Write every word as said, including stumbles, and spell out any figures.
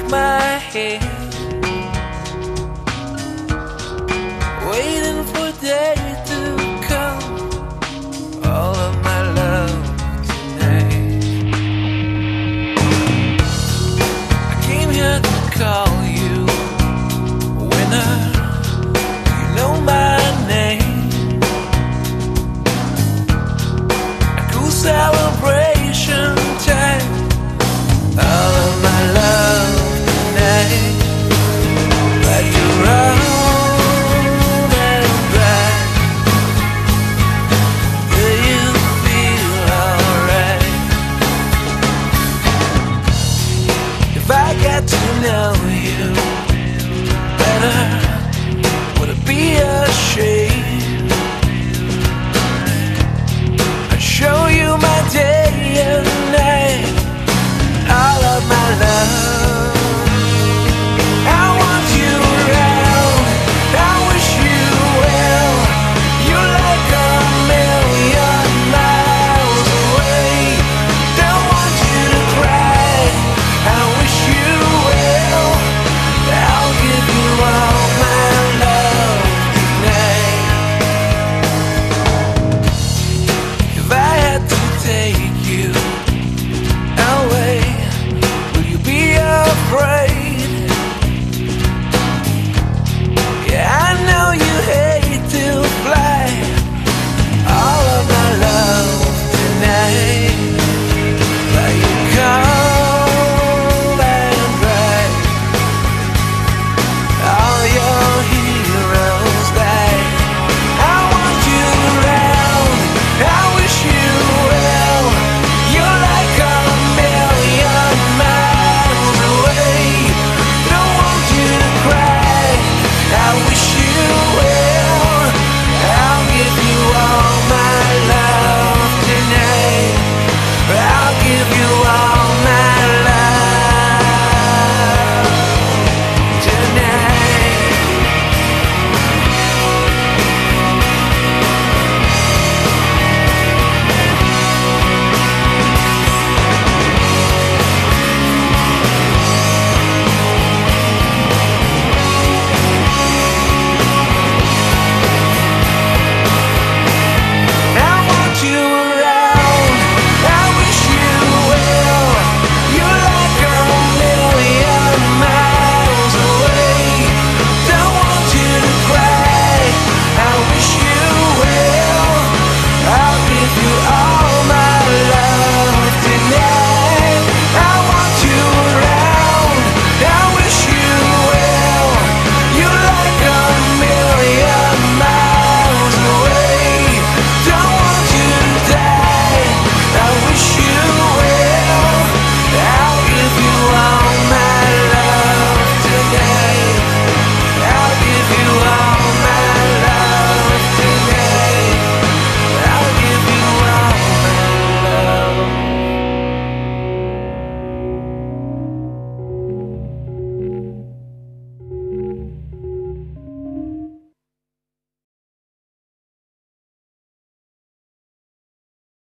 my head, waiting for day to come. All of my love tonight. I came here to call you winner. You know my name. A cool celebration time. All of my love tonight. Like you're round and bright. Do you feel alright? If I got to know you better,